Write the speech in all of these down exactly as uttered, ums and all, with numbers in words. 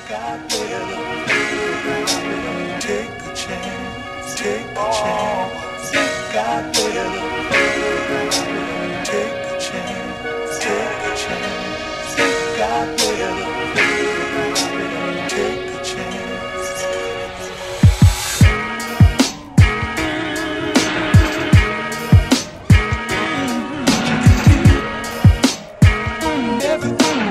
got better. Take a chance, take a chance. It got better. Take a chance, take a chance. It got better. Take a chance. Everything.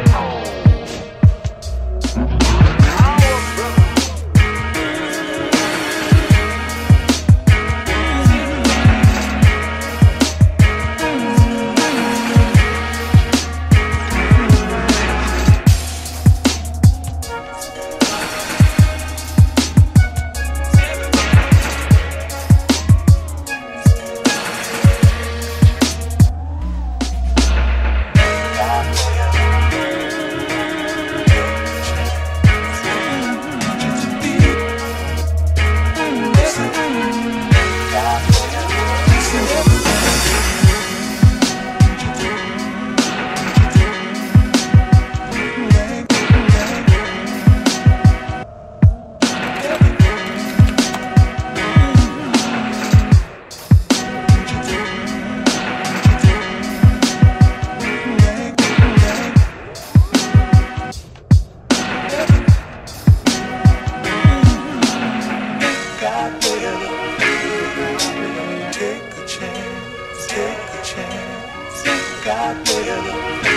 Got better.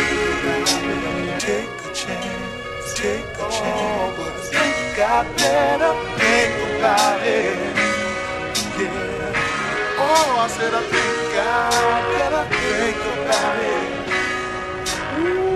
Take a chance, take a chance. It got better. Think about it. Yeah. Oh, I said I think I better think about it. Ooh.